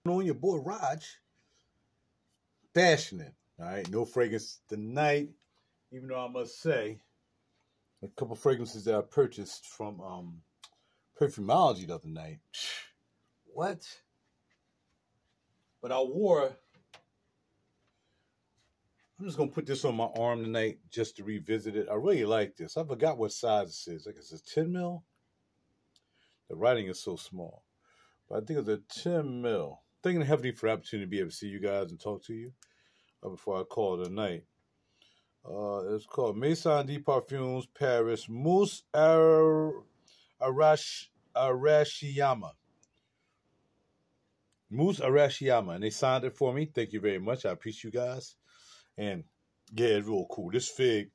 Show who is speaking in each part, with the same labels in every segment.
Speaker 1: On your boy Raj, bashing it. All right, no fragrance tonight. Even though I must say, a couple fragrances that I purchased from Perfumology the other night. What? But I wore. I'm just gonna put this on my arm tonight just to revisit it. I really like this. I forgot what size this is. Like it's a 10 mil. The writing is so small, but I think it's a 10 mil. Thanking heavily for the opportunity to be able to see you guys and talk to you before I call it a night. It's called Maison de Parfums Paris Mousse Arashiyama. Mousse Arashiyama. And they signed it for me. Thank you very much. I appreciate you guys. And yeah, it's real cool. This fig,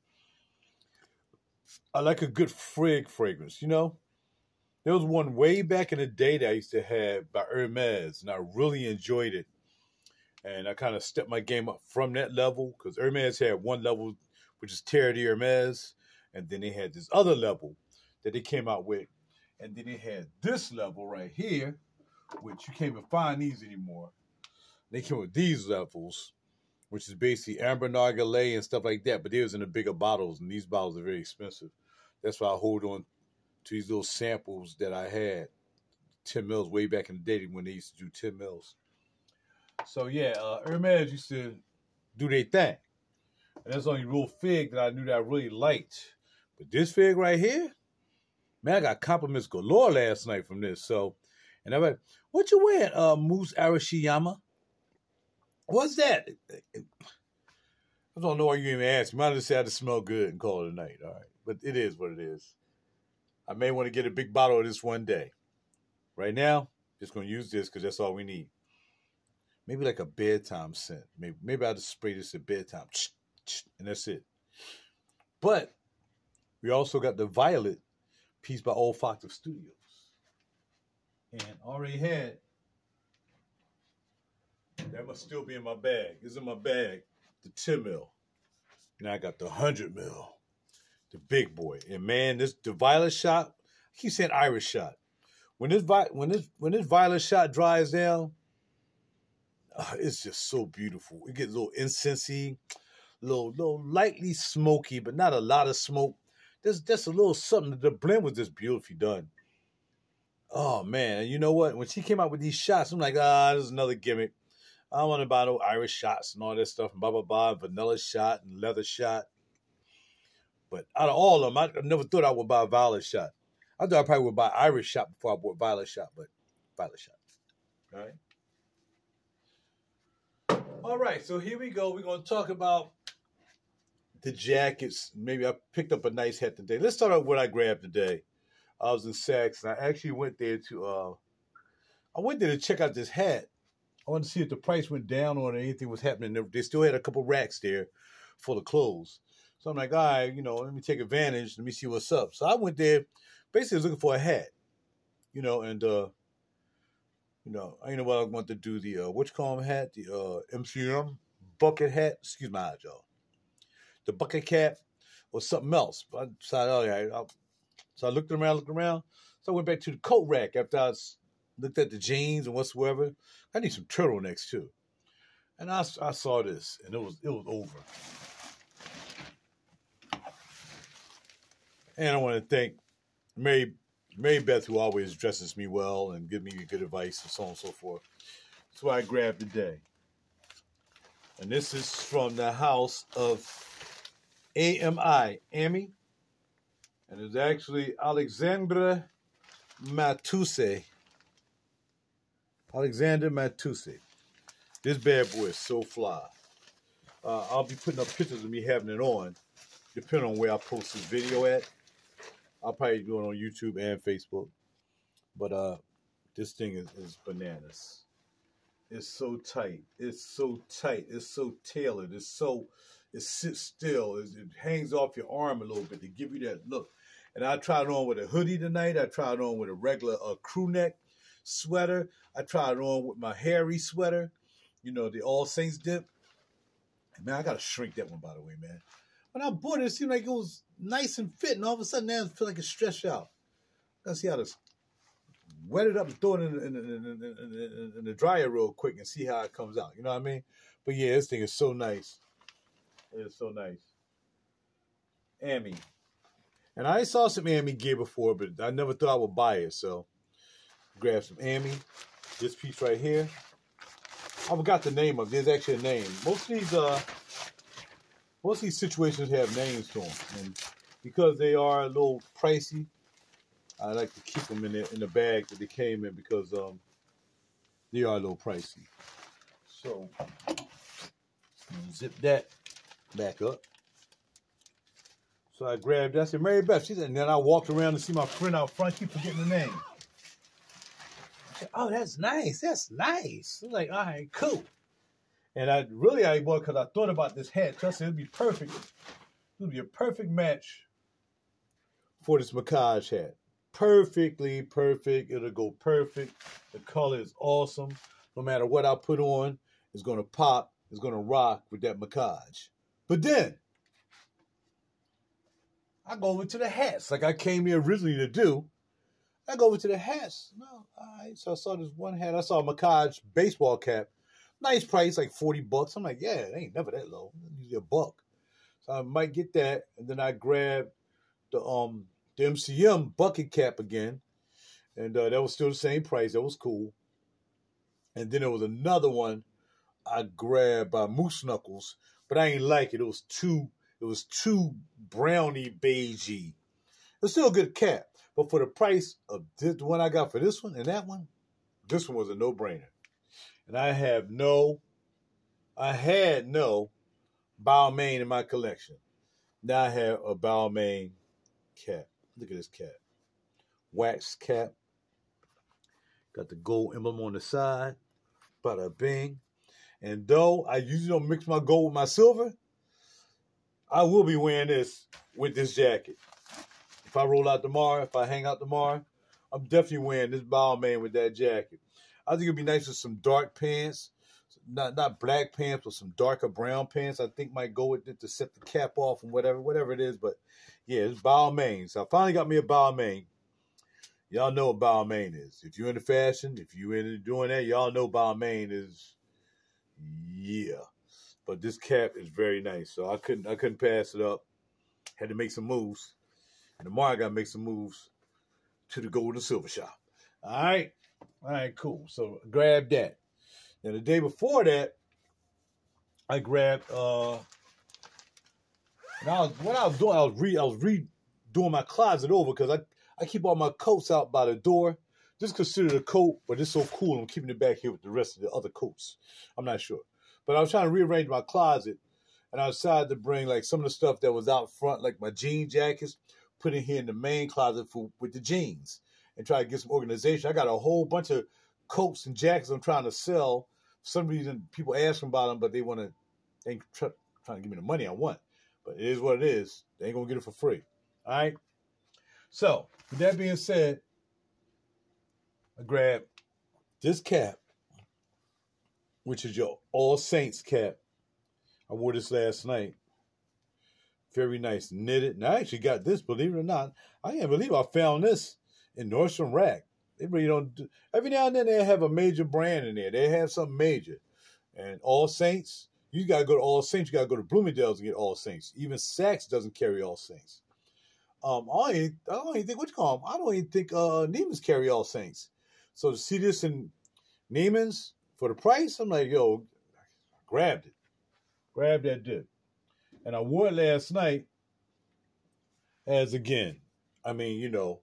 Speaker 1: I like a good fig fragrance, you know? There was one way back in the day that I used to have by Hermes, and I really enjoyed it. And I kind of stepped my game up from that level, because Hermes had one level, which is Terre d'Hermes, and then they had this other level that they came out with. And then they had this level right here, which you can't even find these anymore. They came with these levels, which is basically Amber Narguilé and stuff like that, but they was in the bigger bottles, and these bottles are very expensive. That's why I hold on to these little samples that I had, 10 mils way back in the day when they used to do 10 mils. So yeah, Hermes used to do their thing. And that's the only real fig that I knew that I really liked. But this fig right here, man, I got compliments galore last night from this. So, and I'm like, what you wearing, Mousse Arashiyama? What's that? I don't know why you even asked me. Might just say I had to smell good and call it a night. All right. But it is what it is. I may want to get a big bottle of this one day. Right now, just going to use this because that's all we need. Maybe like a bedtime scent. Maybe I'll just spray this at bedtime. And that's it. But we also got the Violet piece by Olfactive Studios. And already had. That must still be in my bag. It's in my bag. The 10 mil. Now I got the 100 mil. The big boy. And man, the Violet shot, I keep saying Irish shot. When this Violet shot dries down, it's just so beautiful. It gets a little incensey, little lightly smoky, but not a lot of smoke. There's just a little something. The blend was just beautifully done. Oh man, and you know what? When she came out with these shots, I'm like, this is another gimmick. I don't want to buy no Irish shots and all that stuff, and blah, blah, blah, vanilla shot and leather shot. But out of all of them, I never thought I would buy a Violet shot. I thought I probably would buy Irish shot before I bought Violet shot, but Violet shot. All right, so here we go. We're going to talk about the jackets. Maybe I picked up a nice hat today. Let's start out with what I grabbed today. I was in Saks, and I actually went there to check out this hat. I wanted to see if the price went down or anything was happening. They still had a couple racks there full of clothes. So I'm like, all right, let me take advantage. Let me see what's up. So I went there, basically was looking for a hat, and, I know what I want to do, the, hat, the MCM bucket hat. Excuse my eyes, y'all. The bucket cap or something else. But I decided, all right. So I looked around. So I went back to the coat rack after I looked at the jeans and whatsoever. I need some turtlenecks too. And I saw this, and it was over. And I want to thank Mary Beth, who always dresses me well and gives me good advice and so on and so forth. That's what I grabbed today. And this is from the house of AMI, Amy. And it's actually Alexandre Matuse. Alexander Matuse. This bad boy is so fly. I'll be putting up pictures of me having it on, depending on where I post this video at. I'll probably do it on YouTube and Facebook. But this thing is bananas. It's so tight. It's so tight. It's so tailored. It sits still. It hangs off your arm a little bit to give you that look. And I tried it on with a hoodie tonight. I tried it on with a regular crew neck sweater. I tried it on with my hairy sweater. The All Saints dip. Man, I got to shrink that one, by the way, man. When I bought it, it seemed like it was nice and fit, and all of a sudden now I feel like it's stretched out. Let's see how this wet it up and throw it in the dryer real quick and see how it comes out. You know what I mean? But yeah, this thing is so nice. It is so nice. Ami. And I saw some Ami gear before, but I never thought I would buy it. So grab some Ami. This piece right here. I forgot the name of it. There's actually a name. Most of these situations have names to them. And because they are a little pricey, I like to keep them in the bag that they came in because they are a little pricey. So zip that back up. So I grabbed that. I said, Mary Beth. She said, and then I walked around to see my friend out front. Keep forgetting the name. I said, oh, that's nice. That's nice. I was like, all right, cool. And I bought because I thought about this hat. I said it'd be perfect. It would be a perfect match for this Macaj hat. Perfectly perfect. It'll go perfect. The color is awesome. No matter what I put on, it's going to pop. It's going to rock with that Macaj. But then, I go over to the hats like I came here originally to do. I go over to the hats. No, all right. So I saw this one hat. I saw a Macaj baseball cap. Nice price, like $40. I'm like, yeah, it ain't never that low. Usually $1. So I might get that. And then I grabbed the MCM bucket cap again. And that was still the same price. That was cool. And then there was another one I grabbed by Moose Knuckles, but I ain't like it. It was too browny beigey. It was still a good cap. But for the price of the one I got for this one and that one, this one was a no-brainer. And I had no Balmain in my collection. Now I have a Balmain cap. Look at this cap. Wax cap. Got the gold emblem on the side. Bada bing. And though I usually don't mix my gold with my silver, I will be wearing this with this jacket. If I roll out tomorrow, if I hang out tomorrow, I'm definitely wearing this Balmain with that jacket. I think it'd be nice with some dark pants, not black pants, but some darker brown pants. I think might go with it to set the cap off and whatever it is. But yeah, it's Balmain. So I finally got me a Balmain. Y'all know what Balmain is. If you're into fashion, if you're into doing that, y'all know Balmain is, yeah. But this cap is very nice, so I couldn't pass it up. Had to make some moves. And tomorrow I got to make some moves to the gold and silver shop. All right, cool. So grab that. Now the day before that, I grabbed what I was doing, I was redoing my closet over because I keep all my coats out by the door. Just consider a coat, but it's so cool. I'm keeping it back here with the rest of the other coats. I'm not sure. But I was trying to rearrange my closet, and I decided to bring like some of the stuff that was out front, like my jean jackets, put it here in the main closet with the jeans, and try to get some organization. I got a whole bunch of coats and jackets I'm trying to sell. For some reason, people ask about them, but they ain't trying to give me the money I want. But it is what it is. They ain't gonna get it for free. All right. So with that being said, I grabbed this cap, which is your All Saints cap. I wore this last night. Very nice, knitted. And I actually got this, believe it or not. I can't believe I found this in Nordstrom Rack. They really don't do, every now and then they have a major brand in there. They have something major. And All Saints, you got to go to All Saints. You got to go to Bloomingdale's and get All Saints. Even Saks doesn't carry All Saints. I don't even think, what you call them? I don't even think Neiman's carry All Saints. So to see this in Neiman's for the price, I'm like, yo, I grabbed it. Grabbed that dip. And I wore it last night as, again, I mean, you know,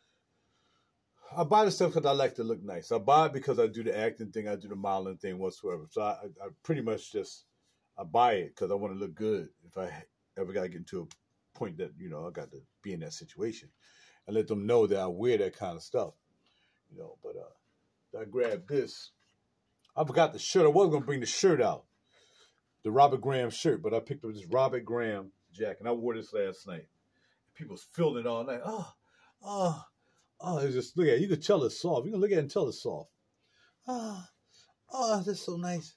Speaker 1: I buy the stuff because I like to look nice. I buy it because I do the acting thing, I do the modeling thing whatsoever. So I pretty much I buy it because I want to look good if I ever got to get into a point that, you know, I got to be in that situation. And let them know that I wear that kind of stuff. You know, but I grabbed this. I forgot the shirt. I was going to bring the shirt out. The Robert Graham shirt, but I picked up this Robert Graham jacket. I wore this last night. People was feeling it all night. It's just, look at it. You can tell it's soft. You can look at it and tell it's soft. That's so nice.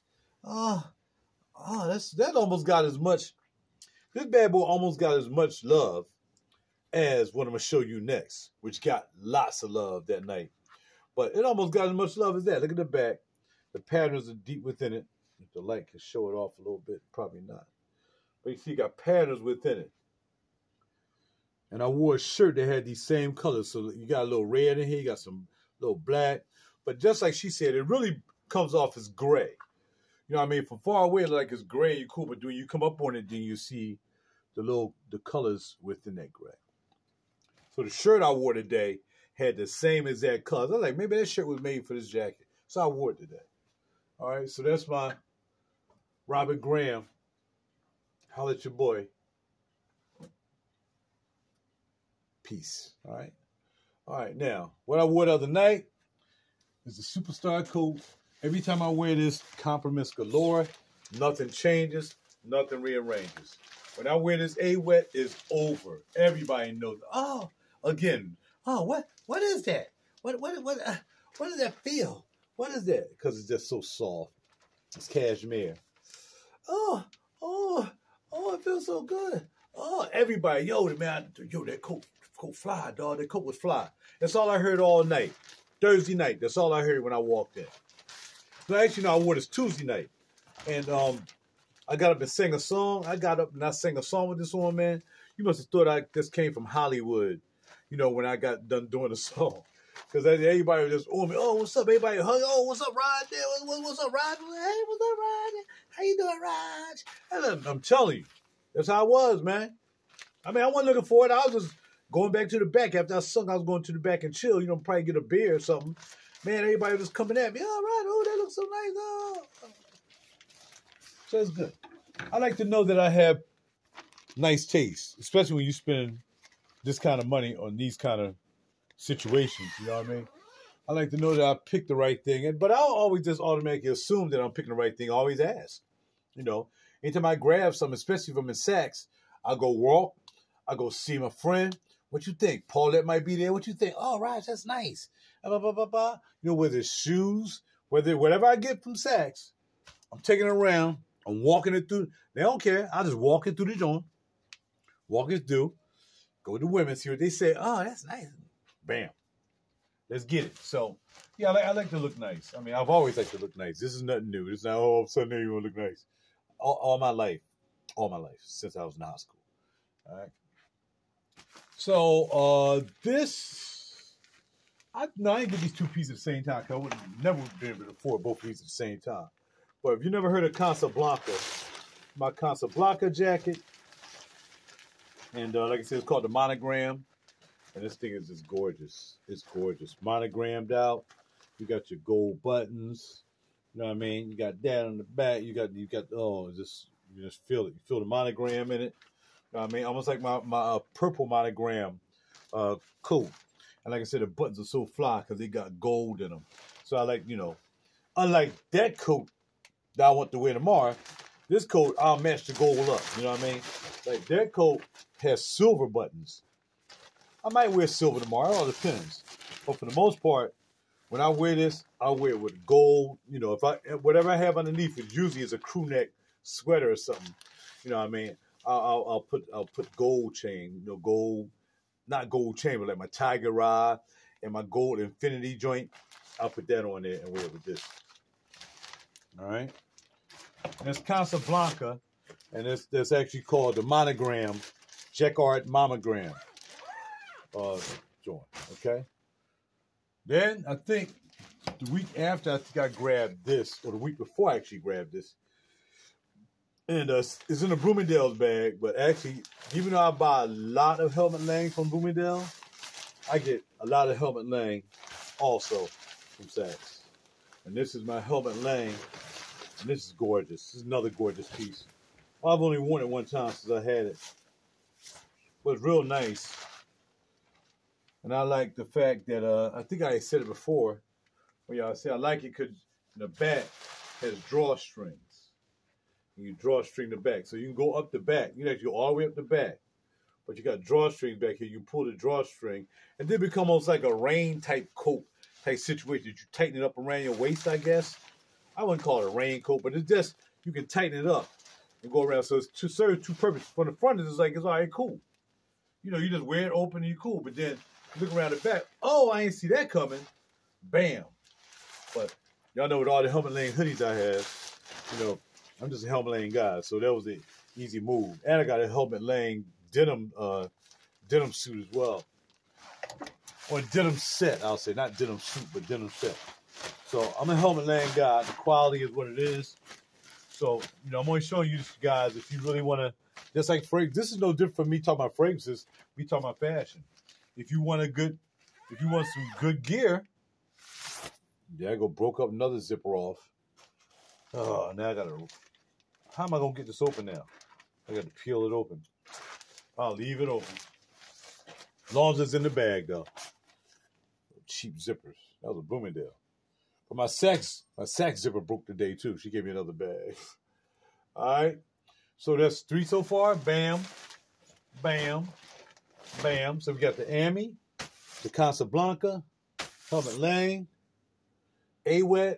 Speaker 1: That almost got as much, this bad boy almost got as much love as what I'm going to show you next, which got lots of love that night. But it almost got as much love as that. Look at the back. The patterns are deep within it. If the light can show it off a little bit, probably not. But you see, you got patterns within it. And I wore a shirt that had these same colors. So you got a little red in here, you got some little black. But just like she said, it really comes off as gray. You know what I mean? From far away, like it's gray, you cool. But when you come up on it, then you see the colors within that gray. So the shirt I wore today had the same exact colors. I was like, maybe that shirt was made for this jacket. So I wore it today. All right, so that's my Robert Graham. Holla at your boy. Peace. All right. All right, now, what I wore the other night is the Superstar coat. Every time I wear this, compliments galore. Nothing changes. Nothing rearranges. When I wear this A-Wet, it's over. Everybody knows. Oh, again. Oh, what is that? What does that feel? What is that? Because it's just so soft. It's cashmere. Oh, it feels so good. Oh, everybody, that coat fly, dog. That coat was fly. That's all I heard all night. Thursday night, that's all I heard when I walked in. So actually, I wore this Tuesday night. And I got up and sang a song. I got up and I sang a song with this one, man. You must have thought I just came from Hollywood, when I got done doing the song. Because everybody was just, oh, what's up? Everybody hug, oh, what's up, Rod? What's up, Rod? Hey, what's up, Rod? How you doing, Rod? And I'm telling you, that's how I was, man. I mean, I wasn't looking for it. I was just going back to the back. After I sung, I was going to the back and chill, probably get a beer or something. Man, everybody was coming at me. Oh, Rod, oh, that looks so nice. Oh. So it's good. I like to know that I have nice taste, especially when you spend this kind of money on these kind of situations, you know what I mean? I like to know that I picked the right thing, but I don't always just automatically assume that I'm picking the right thing. I always ask, anytime I grab something, especially if I'm in Saks, I go walk, I go see my friend. What you think? Paulette might be there. What you think? Oh, Raj, that's nice. Blah, blah, blah, blah. Whether it's shoes, whatever I get from Saks, I'm taking it around. I'm walking it through. They don't care. I just walk it through the joint. Walk it through. Go to women's here. They say, oh, that's nice. Bam. Let's get it. So, yeah, I like to look nice. I mean, I've always liked to look nice. This is nothing new. It's not, all of a sudden you want to look nice. All my life, since I was in high school. All right. So, I didn't get these two pieces at the same time because I would never been able to afford both pieces at the same time. But if you never heard of Casablanca, my Casablanca jacket, and like I said, it's called the Monogram. And this thing is just gorgeous. It's gorgeous. Monogrammed out. You got your gold buttons. You know what I mean? You got that on the back. You got you just feel it. You feel the monogram in it. You know what I mean? Almost like my purple monogram coat. And like I said, the buttons are so fly because they got gold in them. So I like, unlike that coat that I want to wear tomorrow, this coat, I'll match the gold up. You know what I mean? Like that coat has silver buttons. I might wear silver tomorrow, it all depends. But for the most part, when I wear this, I wear it with gold. Whatever I have underneath it, usually is a crew neck sweater or something. You know what I mean? I'll put gold chain, gold, not gold chain, but like my Tiger Rod and my gold infinity joint. I'll put that on there and wear it with this. All right. And it's Casablanca, and it's actually called the Monogram, Jacquard Monogram. Joint, okay? Then I think the week after, I think I grabbed this, or the week before I actually grabbed this. And it's in a Bloomingdale's bag, but actually, even though I buy a lot of Helmut Lang from Bloomingdale, I get a lot of Helmut Lang also from Saks. And this is my Helmut Lang, and this is gorgeous. This is another gorgeous piece. I've only worn it one time since I had it. But it's real nice. And I like the fact that, I think I said it before, I like it because the back has drawstrings. You drawstring the back. So you can go up the back. You can actually go all the way up the back. But you got drawstrings back here. You pull the drawstring. And then it becomes almost like a rain type coat type situation. You tighten it up around your waist, I guess. I wouldn't call it a raincoat, but it's just, you can tighten it up and go around. So it's to serve two purposes. From the front, it's like, it's all right, cool. You just wear it open and you're cool. But then, look around the back. Oh, I ain't see that coming. Bam. But y'all know with all the Helmet Lane hoodies I have, you know, I'm just a Helmet Lane guy, so that was an easy move. And I got a Helmet Lane denim suit as well. Or denim set, I'll say. Not denim suit, but denim set. So I'm a Helmet Lane guy. The quality is what it is. So, you know, I'm only showing you this, guys, if you really want to, just like fragrance. This is no different from me talking about fragrances. We talking about fashion. If you want some good gear, yeah, I broke up another zipper off. Oh, now I gotta, how am I gonna get this open now? I gotta peel it open. I'll leave it open. As long as it's in the bag, though. Cheap zippers. That was a Bloomingdale. But my Saks zipper broke today, too. She gave me another bag. All right. So that's 3 so far. Bam. Bam. Bam. So we got the Ami, the Casablanca, Helmet Lane, Awet,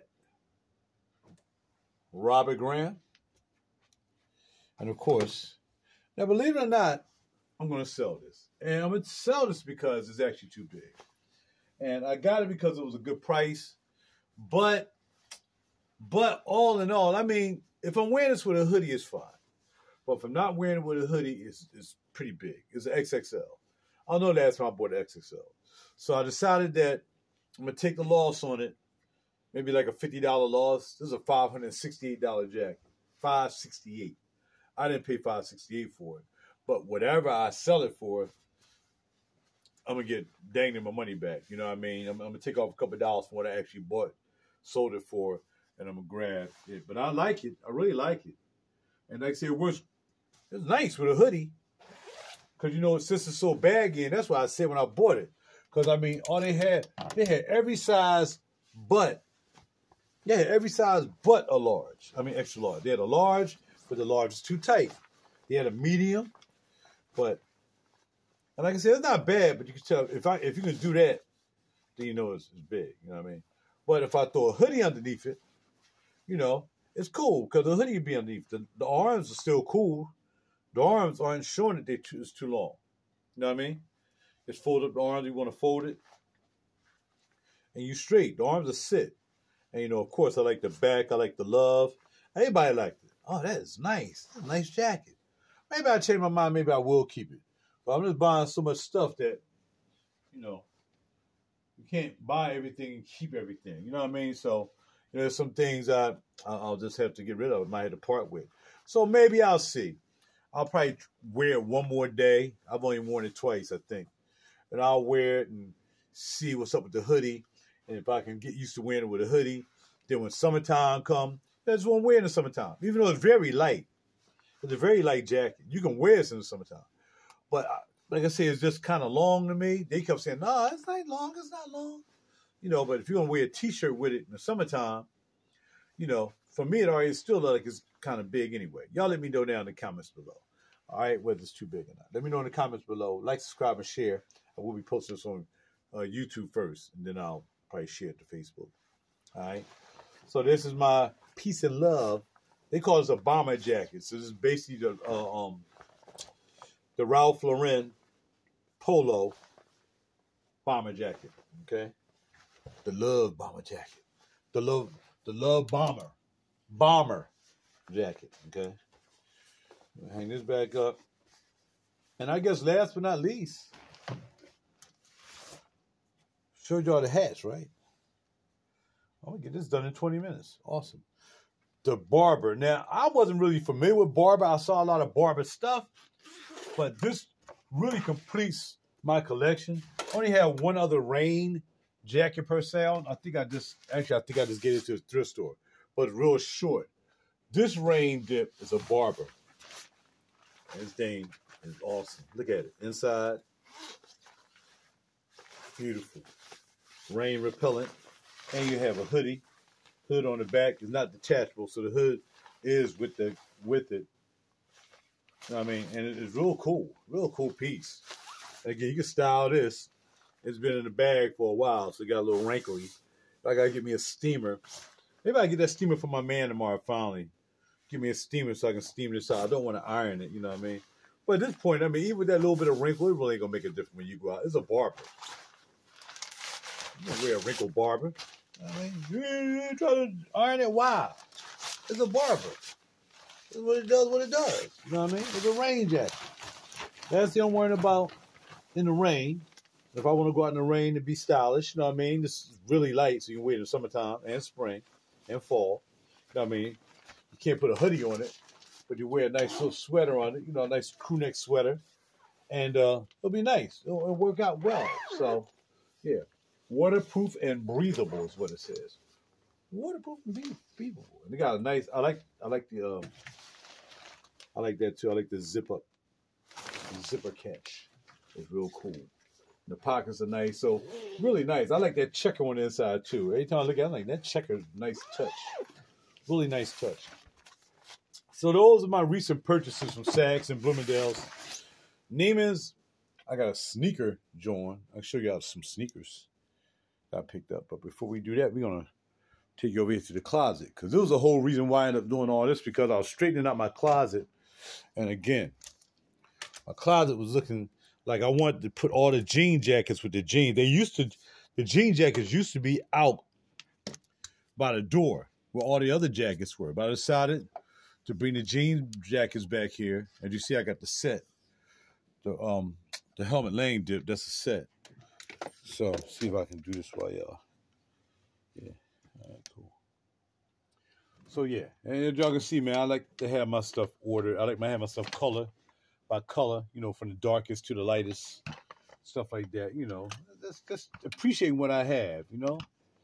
Speaker 1: Robert Graham. And, of course, now, believe it or not, I'm going to sell this. And I'm going to sell this because it's actually too big. And I got it because it was a good price. But all in all, I mean, if I'm wearing this with a hoodie, it's fine. But if I'm not wearing it with a hoodie, it's pretty big. It's an XXL. I know that's why I bought an XXL. So I decided that I'm going to take the loss on it. Maybe like a $50 loss. This is a $568 jacket. $568. I didn't pay $568 for it. But whatever I sell it for, I'm going to get dang near my money back. You know what I mean? I'm going to take off a couple of dollars from what I actually sold it for, and I'm going to grab it. But I like it. I really like it. And like I said, it's nice with a hoodie. Because, you know, since it's so baggy, and that's why I said when I bought it. Because, I mean, all they had every size but a large. I mean, extra large. They had a large, but the large is too tight. They had a medium, but, and like I said, it's not bad, but you can tell, if you can do that, then you know it's big, you know what I mean? But if I throw a hoodie underneath it, you know, it's cool, because the hoodie would be underneath. The arms are still cool. The arms aren't showing that it's too long. You know what I mean? It's fold up the arms, you want to fold it. And you straight. The arms are sit. And, you know, of course, I like the back. I like the love. Everybody liked it. Oh, that is nice. That's a nice jacket. Maybe I'll change my mind. Maybe I will keep it. But I'm just buying so much stuff that, you know, you can't buy everything and keep everything. You know what I mean? So, you know, there's some things I'll just have to get rid of. I might have to part with. So maybe I'll see. I'll probably wear it one more day. I've only worn it twice, I think. And I'll wear it and see what's up with the hoodie. And if I can get used to wearing it with a hoodie, then when summertime comes, that's what I'm wearing in the summertime. Even though it's very light. It's a very light jacket. You can wear this in the summertime. But like I said, it's just kind of long to me. They kept saying, no, it's not long. It's not long. You know, but if you're going to wear a T-shirt with it in the summertime, you know, for me, it already still looks like it's kind of big anyway. Y'all let me know down in the comments below. All right, whether it's too big or not. Let me know in the comments below. Like, subscribe, and share. I will be posting this on YouTube first, and then I'll probably share it to Facebook. All right. So this is my Peace and Love. They call this a bomber jacket. So this is basically the Ralph Lauren polo bomber jacket. Okay. The love bomber jacket. The love bomber jacket. Okay. Hang this back up. And I guess last but not least, showed y'all the hats, right? I'm going to get this done in 20 minutes. Awesome. The Barber. Now, I wasn't really familiar with Barber. I saw a lot of Barber stuff. But this really completes my collection. I only have one other rain jacket per se. I think I just gave it to a thrift store. But it's real short. This rain dip is a Barber. This thing is awesome. Look at it. Inside. Beautiful. Rain repellent. And you have a hoodie. Hood on the back is not detachable, so the hood is with it. You know what I mean? And it's real cool. Real cool piece. Again, you can style this. It's been in the bag for a while, so it got a little wrinkly. I gotta get me a steamer. Maybe I get that steamer for my man tomorrow finally. Give me a steamer so I can steam this out. I don't want to iron it, you know what I mean? But at this point, I mean, even with that little bit of wrinkle, it really ain't gonna make a difference when you go out. It's a Barber. You don't wear a wrinkle barber. I mean, you try to iron it wild. It's a barber. It's what it does, what it does. You know what I mean? It's a rain jacket. That's the I'm worrying about in the rain. If I want to go out in the rain and be stylish, you know what I mean? This is really light, so you can wear it in the summertime and spring and fall. You know what I mean? You can't put a hoodie on it, but you wear a nice little sweater on it, you know, a nice crew neck sweater. And it'll be nice. It'll work out well. So, yeah. Waterproof and breathable is what it says. Waterproof and breathable. And they got a nice, I like that too. I like the zipper catch. It's real cool. The pockets are nice, so really nice. I like that checker on the inside too. Every time I look at it, I'm like, that checker, nice touch. Really nice touch. So those are my recent purchases from Saks and Bloomingdale's. Neiman's, I got a sneaker joint. I'll show you some sneakers I picked up. But before we do that, we're going to take you over here to the closet. Because there was a whole reason why I ended up doing all this, because I was straightening out my closet. And again, my closet was looking like I wanted to put all the jean jackets with the jeans. The jean jackets used to be out by the door where all the other jackets were. But I decided to bring the jean jackets back here. And you see I got the set. The Helmut Lang dip, that's a set. So, see if I can do this while y'all. Yeah, all right, cool. So, yeah, and as y'all can see, man, I like to have my stuff ordered. I like to have my stuff color by color, you know, from the darkest to the lightest, stuff like that, you know. That's appreciating what I have, you know.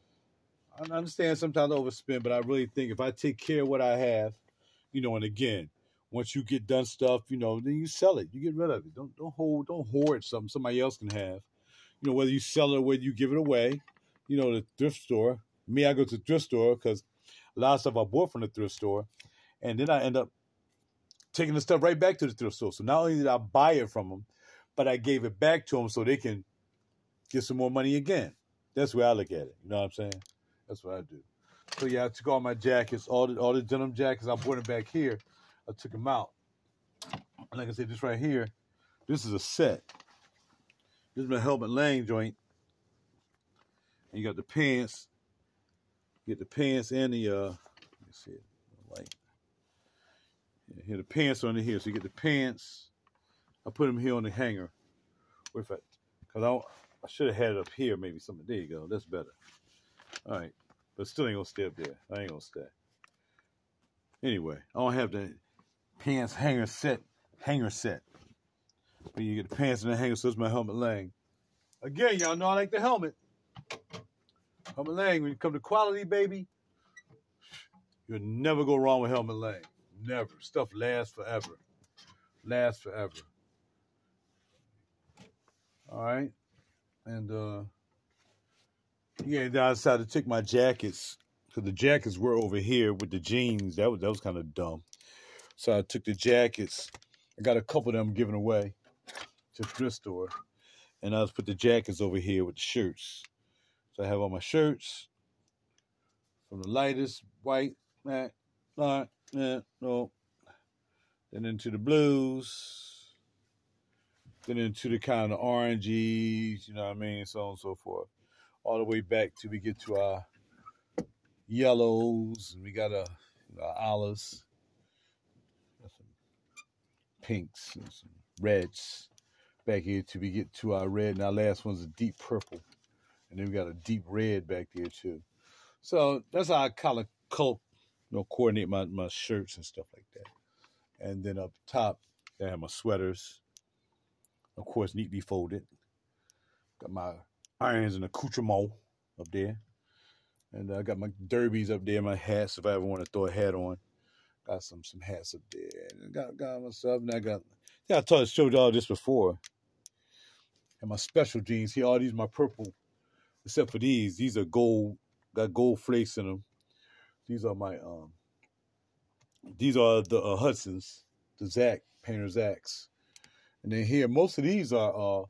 Speaker 1: I understand sometimes I overspend, but I really think if I take care of what I have, you know, and again, once you get done stuff, you know, then you sell it. You get rid of it. Don't hoard something somebody else can have. You know, whether you sell it or whether you give it away. You know, the thrift store. Me, I go to the thrift store because a lot of stuff I bought from the thrift store. And then I end up taking the stuff right back to the thrift store. So not only did I buy it from them, but I gave it back to them so they can get some more money again. That's the way I look at it. You know what I'm saying? That's what I do. So, yeah, I took all my jackets, all the denim jackets. I brought them back here. I took them out. And like I said, this right here, this is a set. This is my Helmut Lang joint. And you got the pants. You get the pants and the, let me see it. Light. Yeah, here, the pants are under here. So you get the pants. I put them here on the hanger. Because I should have had it up here, maybe something. There you go. That's better. All right. But still ain't going to stay up there. I ain't going to stay. Anyway, I don't have the pants hanger set. But you get the pants and the hanger, so it's my Helmut Lang. Again, y'all know I like the helmet. Helmut Lang, when you come to quality, baby, you'll never go wrong with Helmut Lang. Never. Stuff lasts forever. Lasts forever. All right? And, yeah, then I decided to take my jackets, because the jackets were over here with the jeans. That was kind of dumb. So I took the jackets. I got a couple of them given away to the thrift store. And I just put the jackets over here with the shirts. So I have all my shirts from the lightest white, no. Then into the blues. Then into the kind of orangey, you know what I mean, so on and so forth. All the way back till we get to our yellows. And we got our olives. Got some pinks and some reds back here till we get to our red. And our last one's a deep purple. And then we got a deep red back there too. So that's how I kind of coordinate my shirts and stuff like that. And then up top, I have my sweaters. Of course, neatly folded. Got my irons and accoutrement up there. And I got my derbies up there, my hats, if I ever want to throw a hat on. Got some hats up there. And got myself, and I showed y'all this before. And my special jeans here, all these my purple, except for these. These are gold, got gold flakes in them. These are my, these are the Hudson's, the Painter Zach's. And then here, most of these are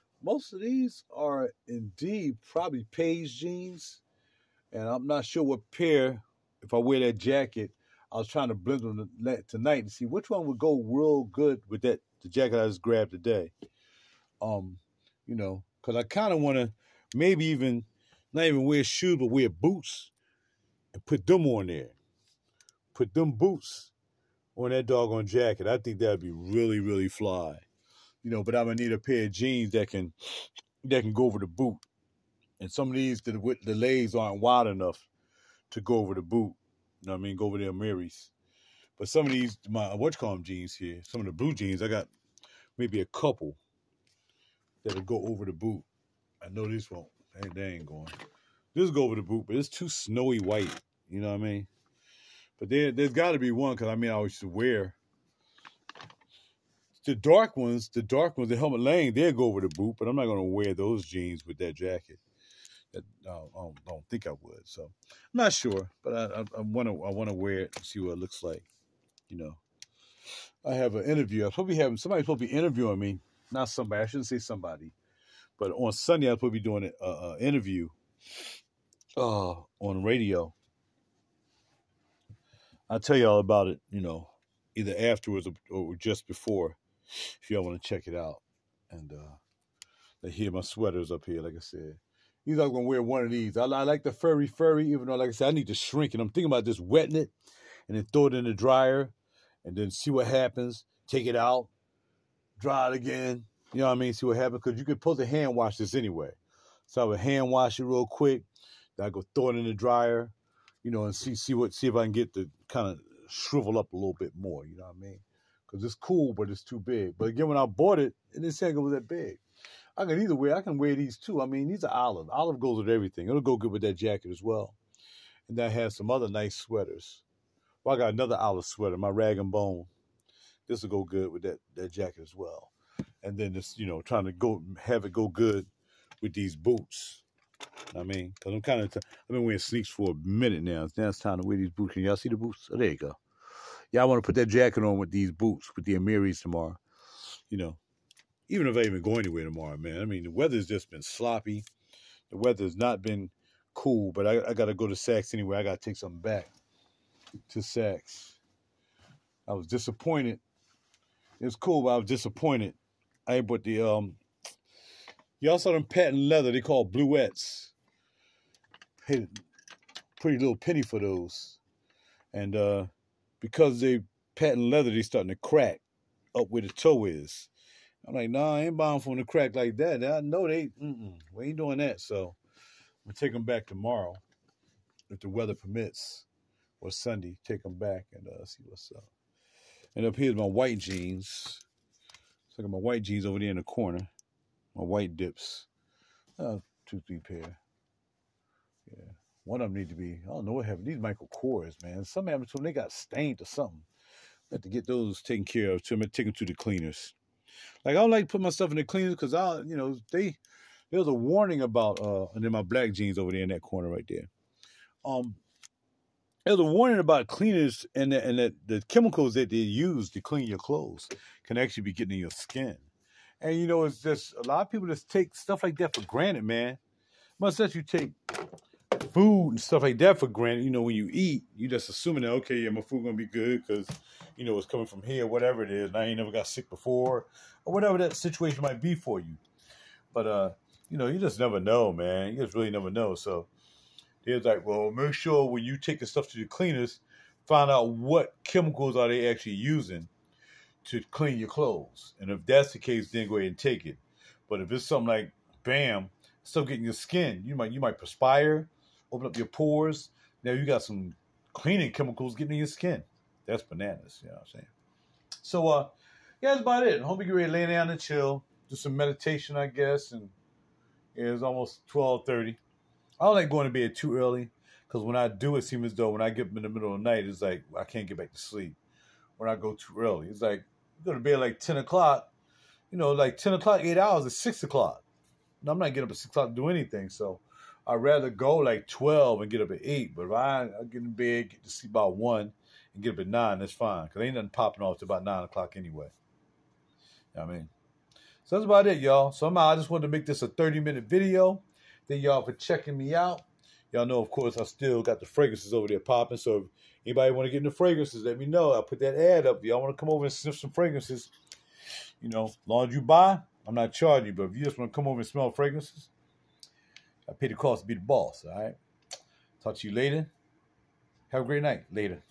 Speaker 1: indeed probably Paige jeans. And I'm not sure what pair, if I wear that jacket, I was trying to blend them tonight to see which one would go real good with the jacket I just grabbed today. You know, because I kind of want to maybe even not even wear shoes, but wear boots and put them on there. Put them boots on that doggone jacket. I think that'd be really, really fly. But I'm gonna need a pair of jeans that can go over the boot. And some of these, the legs aren't wide enough to go over the boot. You know what I mean? Go over their Marys. But some of these, my jeans here, some of the blue jeans, I got maybe a couple that'll go over the boot. I know this won't. They ain't going. This go over the boot, but it's too snowy white. You know what I mean? But there's got to be one, because I used to wear the dark ones, the Helmut Lang, they'll go over the boot, but I'm not going to wear those jeans with that jacket. I don't think I would. So I'm not sure, but I want to wear it and see what it looks like. I have an interview. Somebody's supposed to be interviewing me. Not somebody. I shouldn't say somebody. But on Sunday, I was supposed to be doing an interview on radio. I'll tell y'all about it, either afterwards or just before, if y'all want to check it out. And they hear my sweaters up here, like I said. He's not going to wear one of these. I like the furry, even though, like I said, I need to shrink it. I'm thinking about just wetting it and then throw it in the dryer and then see what happens. Take it out, dry it again. You know what I mean? See what happens. Because you could supposed to hand wash this anyway. So I would hand wash it real quick. Then I go throw it in the dryer, and see if I can get the kind of shrivel up a little bit more. You know what I mean? Because it's cool, but it's too big. But again, when I bought it, it didn't say it was that big. I can wear these too. These are olive. Olive goes with everything. It'll go good with that jacket as well. And then I have some other nice sweaters. Well, I got another olive sweater, my Rag and Bone. This will go good with that jacket as well. And then just, trying to have it go good with these boots. Because I've been wearing sneaks for a minute now. Now it's time to wear these boots. Can y'all see the boots? Oh, there you go. Yeah, I want to put that jacket on with these boots, with the Amiris tomorrow. Even if I even go anywhere tomorrow, man. The weather's just been sloppy. The weather's not been cool, but I got to go to Saks anyway. I got to take something back to Saks. I was disappointed. It was cool, but I was disappointed. I bought the, y'all saw them patent leather. They call Bluettes. Paid a pretty little penny for those. And because they patent leather, they starting to crack up where the toe is. I'm like, nah, I ain't buying from the crack like that. I know we ain't doing that. So I'm going to take them back tomorrow, if the weather permits, or Sunday, take them back and see what's up. And up here's my white jeans. So I got my white jeans over there in the corner. My white dips. 2, 3 pair. Yeah. One of them need to be, I don't know what happened. These Michael Kors, man. Something happened to them. They got stained or something. I have to get those taken care of too. I'm going to take them to the cleaners. Like, I don't like to put my stuff in the cleaners because there's a warning about, and then my black jeans over there in that corner right there. There's a warning about cleaners and that the chemicals that they use to clean your clothes can actually be getting in your skin. And, it's just a lot of people just take stuff like that for granted, man. Much less you take food and stuff like that for granted. When you eat, you just assuming that, okay, yeah, my food going to be good because, it's coming from here, whatever it is. And I ain't never got sick before or whatever that situation might be for you. But, you just never know, man. You just really never know. So it's like, well, make sure when you take the stuff to the cleaners, find out what chemicals are they actually using to clean your clothes. And if that's the case, then go ahead and take it. But if it's something like, bam, stuff getting your skin, you might perspire, open up your pores. Now you got some cleaning chemicals getting in your skin. That's bananas, you know what I'm saying? So, yeah, that's about it. I hope you get ready to lay down and chill, do some meditation, I guess. And it's almost 12:30. I don't like going to bed too early because when I do, it seems as though when I get up in the middle of the night, it's like I can't get back to sleep when I go too early. It's like you go to bed like 10 o'clock, like 10 o'clock, 8 hours is 6 o'clock. I'm not getting up at 6 o'clock to do anything. So I'd rather go like 12 and get up at 8. But if I get in bed, get to sleep about 1 and get up at 9, that's fine. Because ain't nothing popping off till about 9 o'clock anyway. You know what I mean? So that's about it, y'all. Somehow I just wanted to make this a 30-minute video. Thank y'all for checking me out. Y'all know, of course, I still got the fragrances over there popping. So if anybody want to get into fragrances, let me know. I'll put that ad up. If y'all want to come over and sniff some fragrances, as long as you buy, I'm not charging you. But if you just want to come over and smell fragrances, I pay the cost to be the boss, all right? Talk to you later. Have a great night. Later.